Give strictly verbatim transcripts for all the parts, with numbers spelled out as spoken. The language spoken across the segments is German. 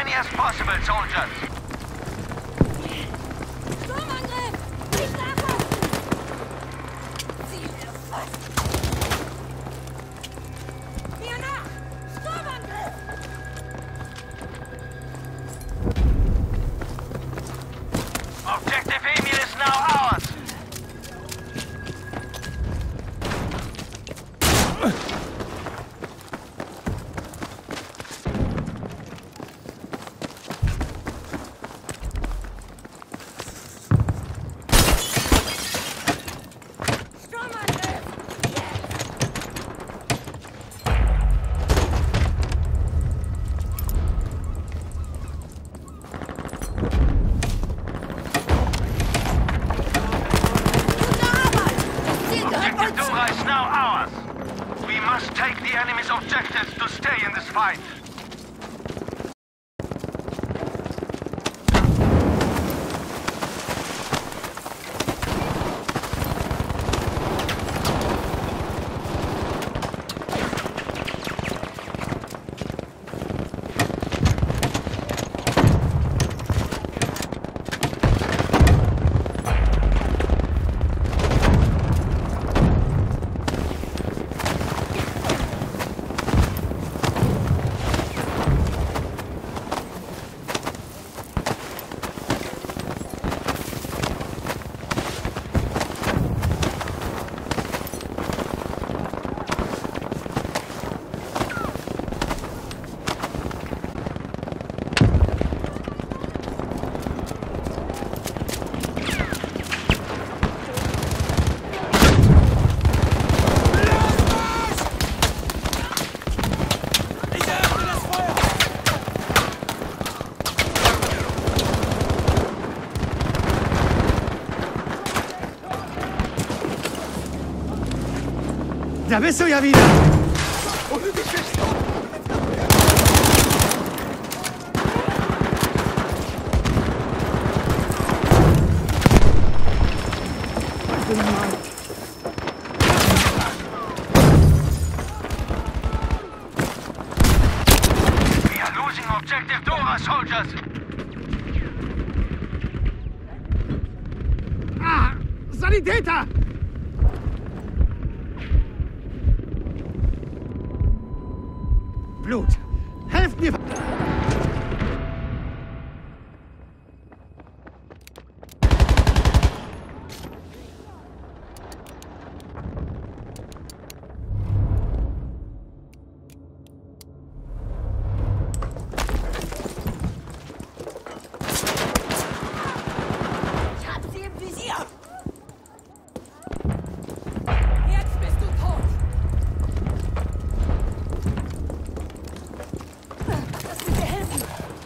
many as possible, soldiers. Sturmangriff! Nicht nachlassen! Ziel erfasst! Mir nach! Sturmangriff! Objective Emil is now ours. Take the enemy's objectives to stay in this fight. Da bist du ja wieder! We are losing objective Dora, soldiers! Ah! Sanitäter! Blut! Helft mir! Ich hab sie im Visier! Jetzt bist du tot! Lass mir dir helfen!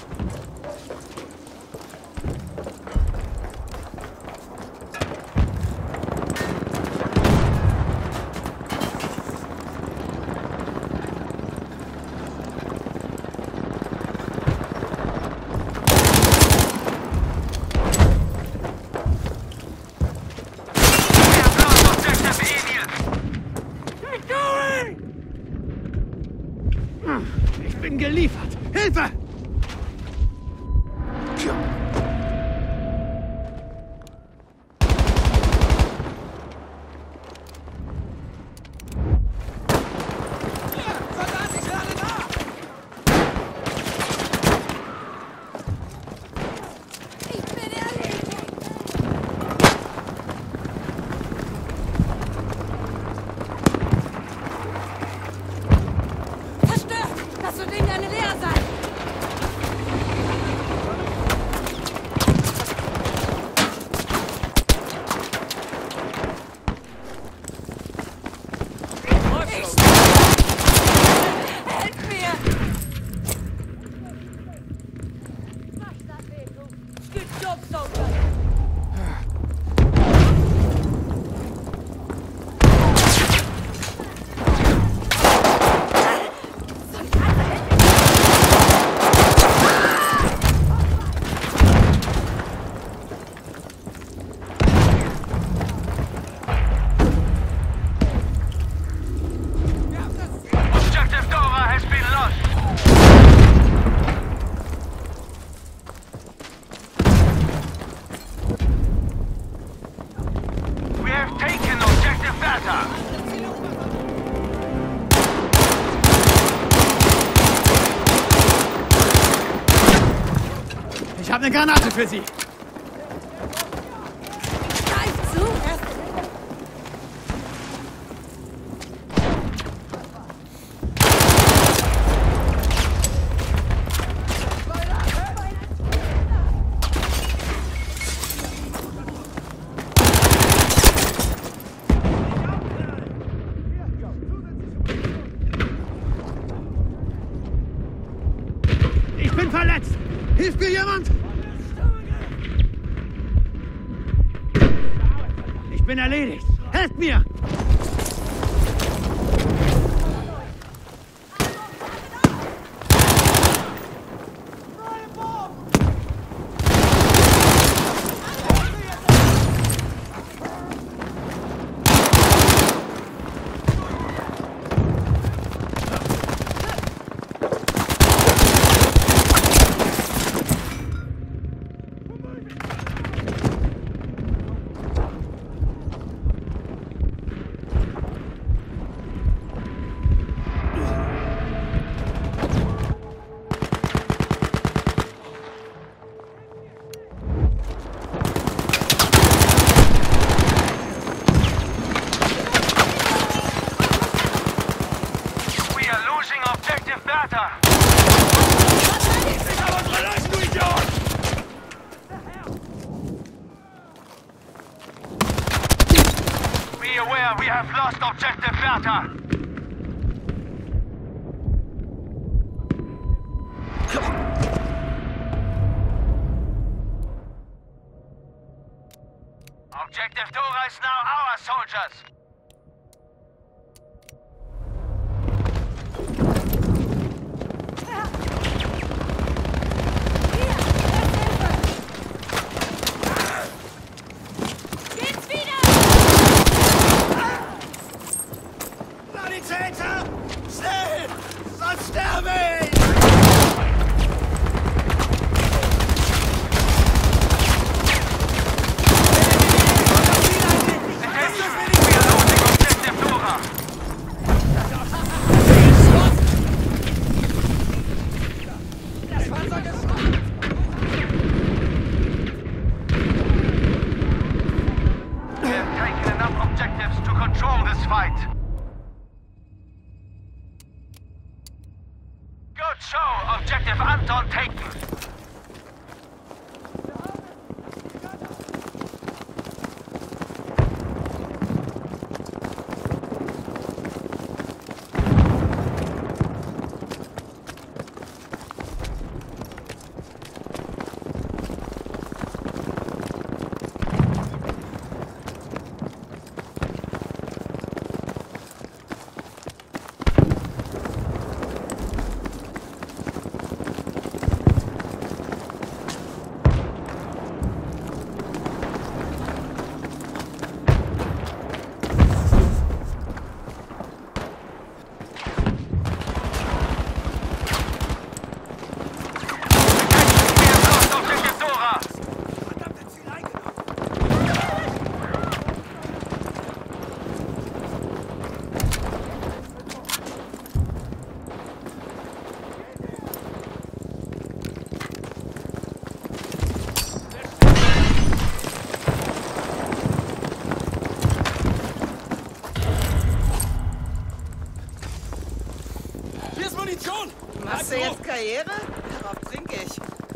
Ich bin geliefert! Hilfe! Ich bin erledigt! Zerstört! Das wird irgendeine Leer sein! Helft mir! Good job, soldier! Objective Dora has been lost. Ich habe eine Granate für Sie. Greif zu! Ich bin verletzt. Hilft mir jemand? Ich bin erledigt. Helft mir! We have lost objective Bertha. Objective Dora is now our soldiers. Sanitäter! Schnell! Sonst sterbe ich! Good show. Objective Anton taken. Machst du jetzt Karriere? Darauf trinke ich.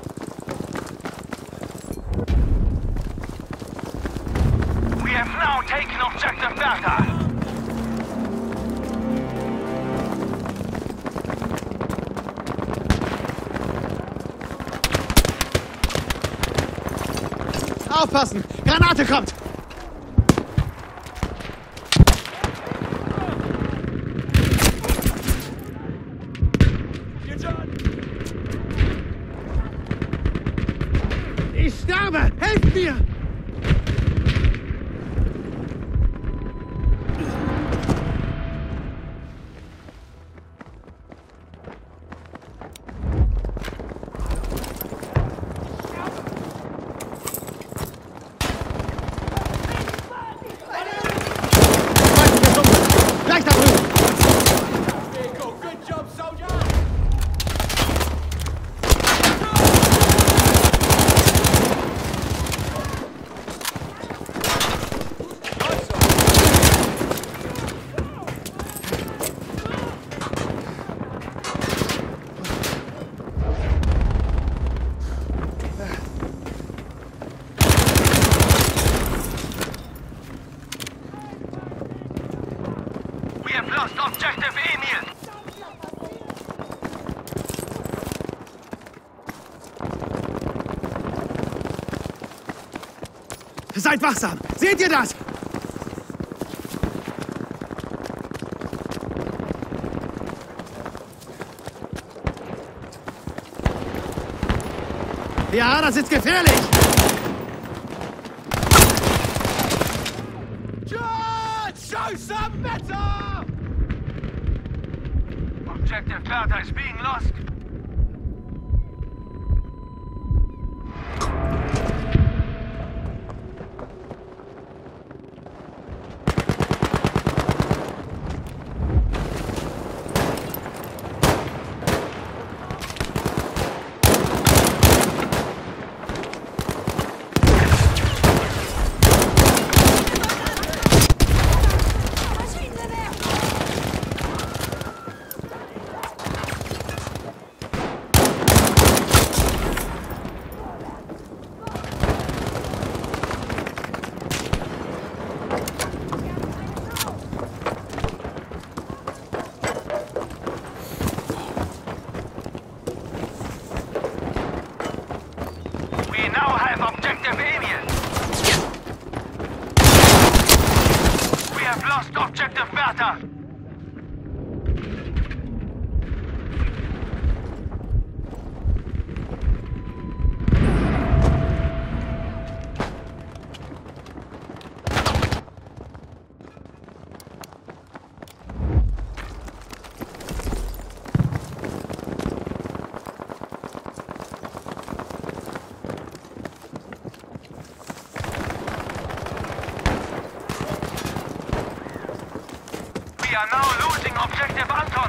We have now taken objective Bertha. Aufpassen! Granate kommt! Ich sterbe! Helft mir! Gleich da drüben! Good job, soldier! Seid wachsam! Seht ihr das? Ja, das ist gefährlich! George, show some better! Objective Bertha is being lost. Objective Bertha! We are now losing Objective Anton.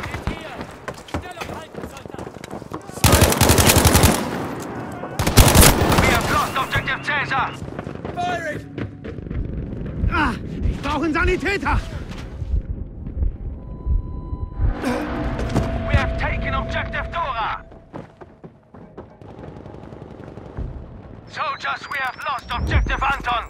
We have lost Objective Caesar. Ah, ich brauche einen Sanitäter! We have taken Objective Dora. Soldiers, we have lost Objective Anton.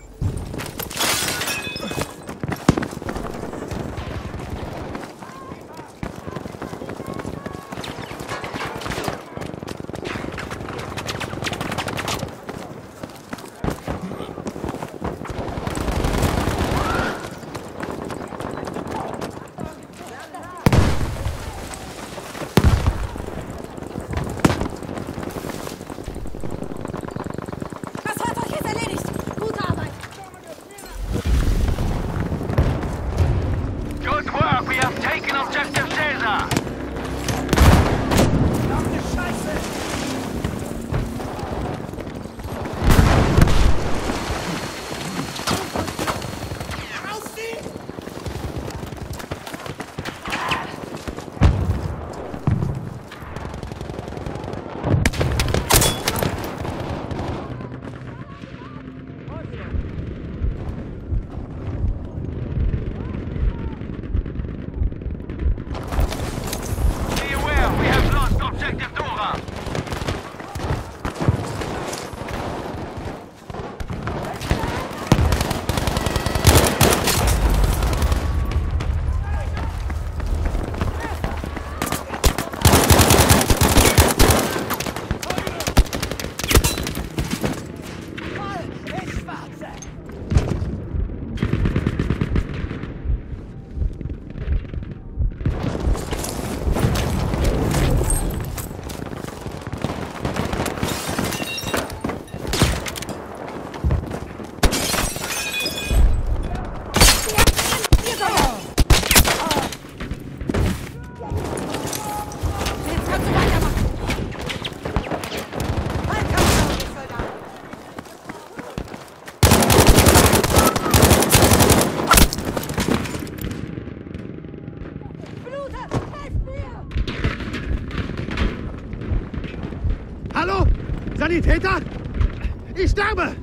Hallo? Sanitäter? Ich sterbe!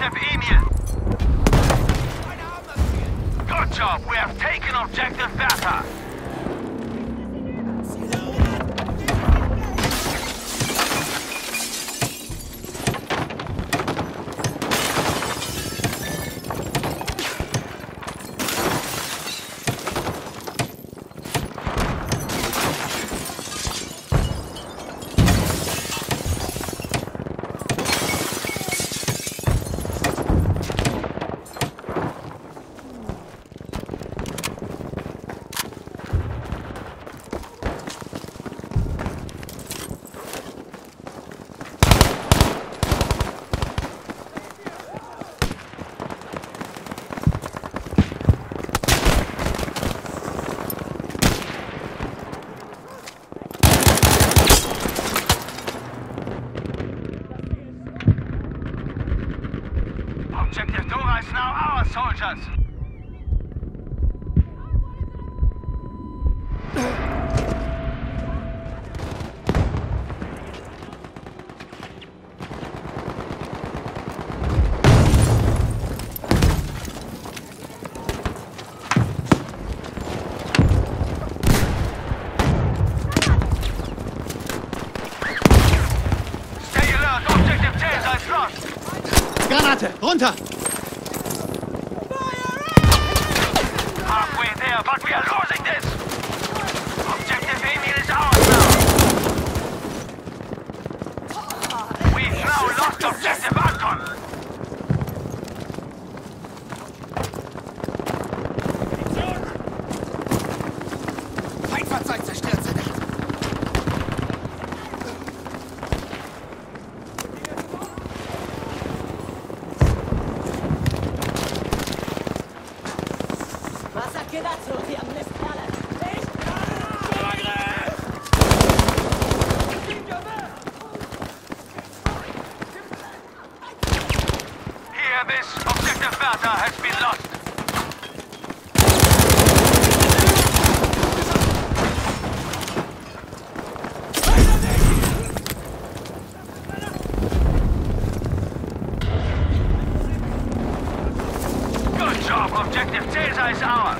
objective Emil. Good job. We have taken objective Bertha. Objective Dora is now our soldiers. Stay alert. Objective Caesar is lost. Granate! Runter! Halfway there, but we are losing this! Objective Emil is ours now! We've now lost Objective Anton! Feindfahrzeug zerstört, Soldat. Quedazo, die am Mistkerle! Hear this! Objective Bertha has been lost! Good job! Objective Caesar is ours!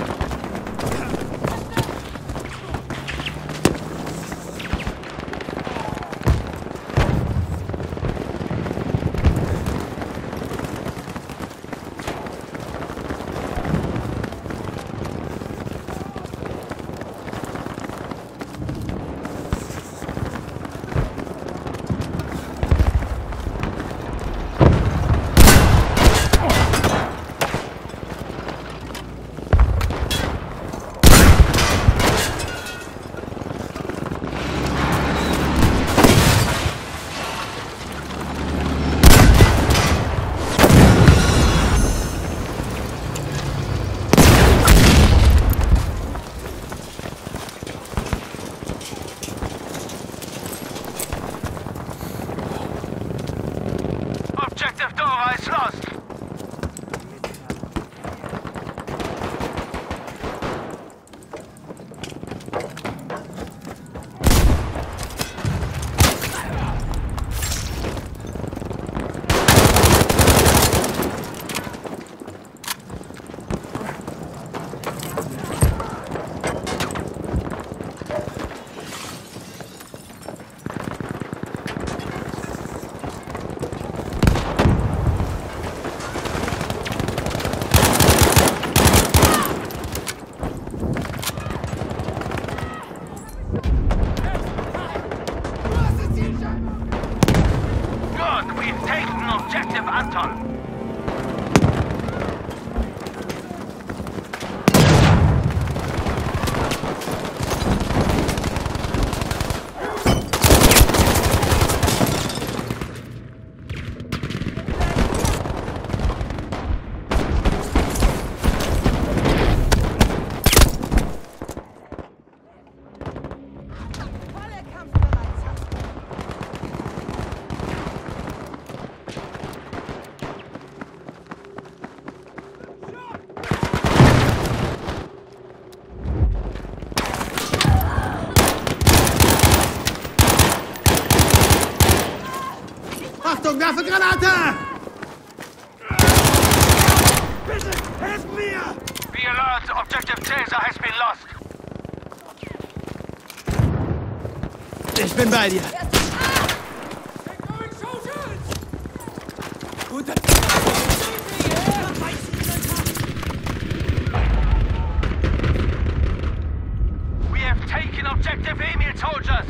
Objective Dora is lost! Good! We've taken Objective Anton! Volle Kampfbereitschaft! Achtung, werfe Granate! Bitte, helft mir! Be alert, Objective Caesar has been lost. Ich bin bei dir. Gute. We have taken Objective Emil, soldiers.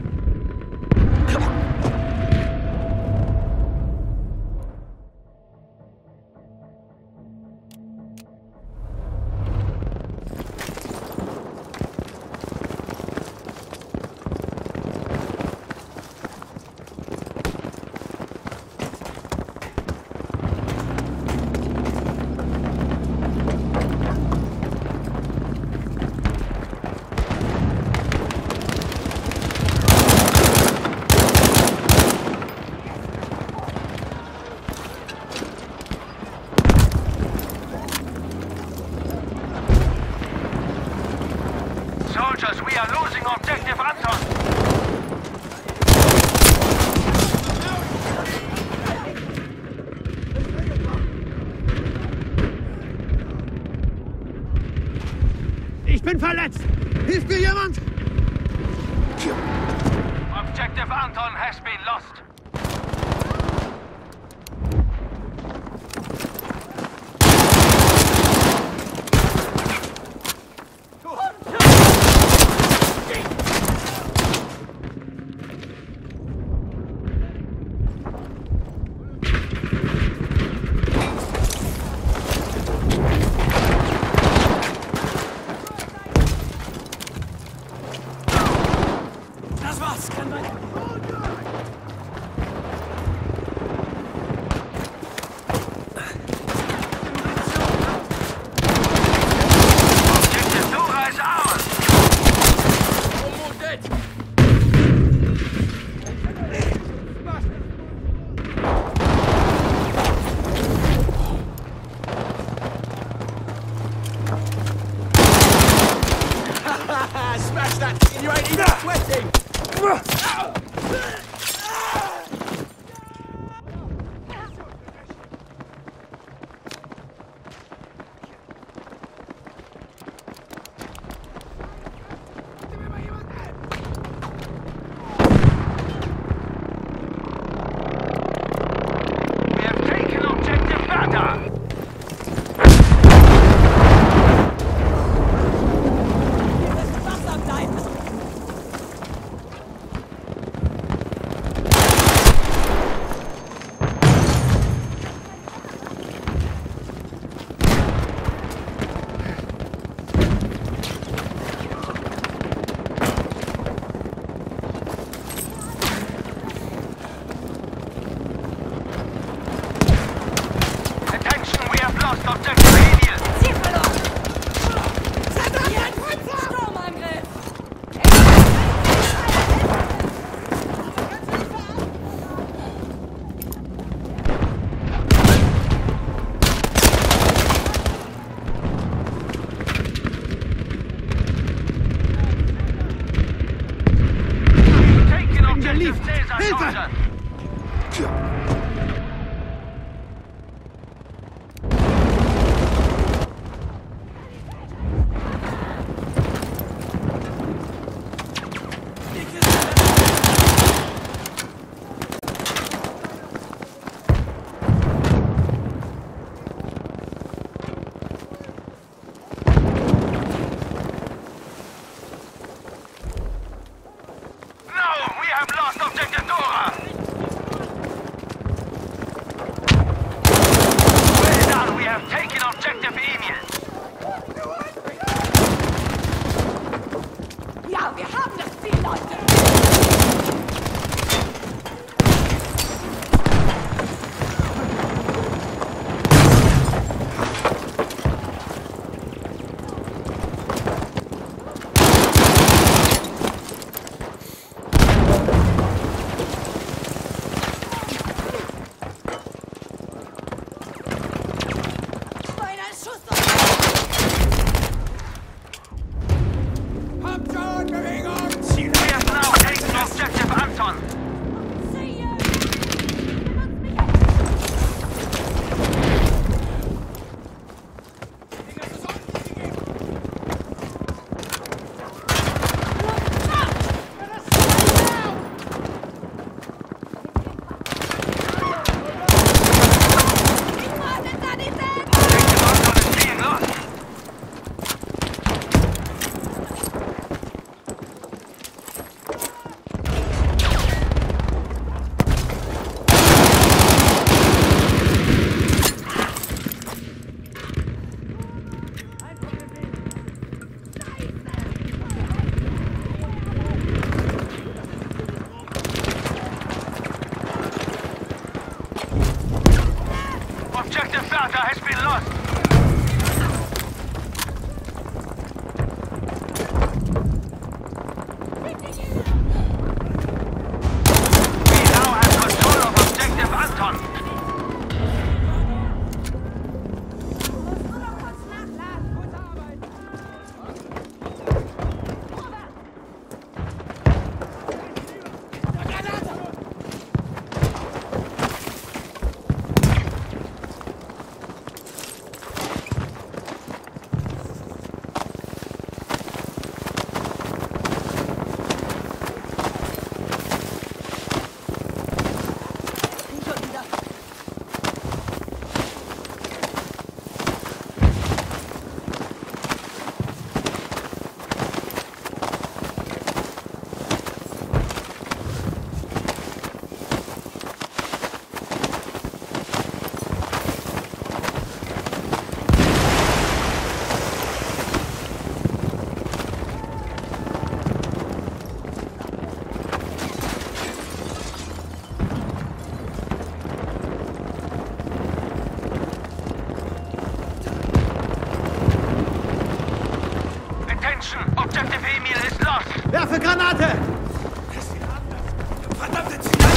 Soldiers, we are losing Objective Anton. Ich bin verletzt! Hilft mir jemand? Objective Anton has been lost. Das war's. Kann man. Objective Dora is ours. Smash that! You ain't even sweating! We have taken Objective Bata. Wasser bleiben! Attention, we have lost Objective Emil. Ziel verloren! Jetzt! Sturmangriff! Taken Objective geliefert. Caesar, Hilfe! soldiers. Attention! Objective Emil is lost! Werfe Granate! Verdammte Ziel!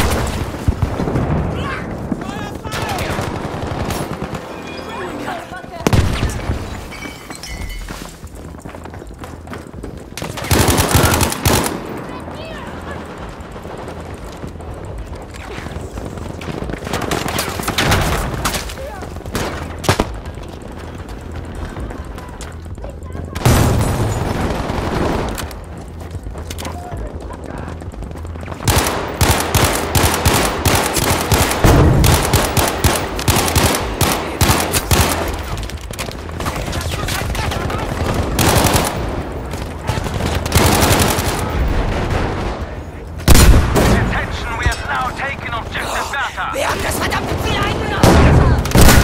Wir haben das verdammte Ziel eingenommen!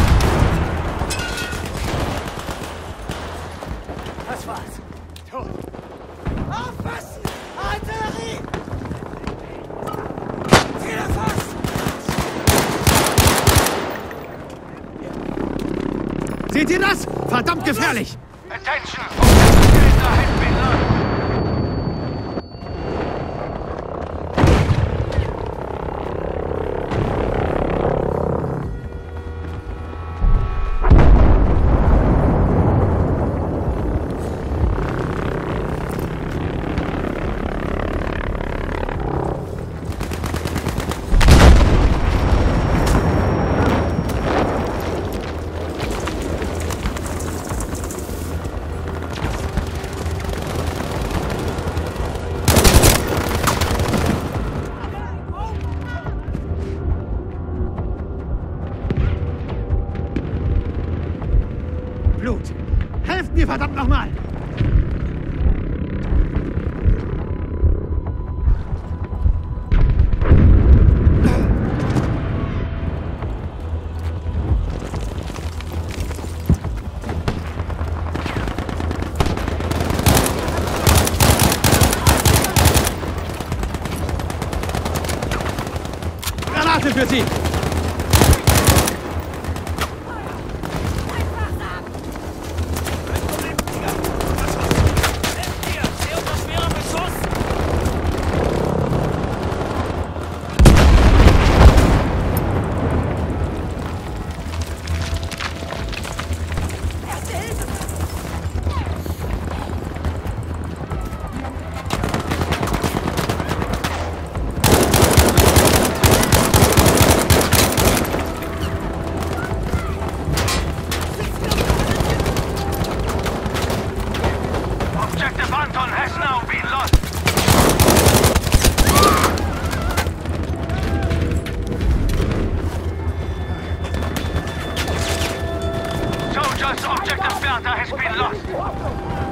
Das war's. Tot. Aufpassen! Artillerie! Ziele fast! Seht ihr das? Verdammt gefährlich! Attention! Objective has been lost! Blut! Helft mir verdammt nochmal! Granate für Sie! Objective Anton has now been lost! Soldiers, Objective Bertha has been lost!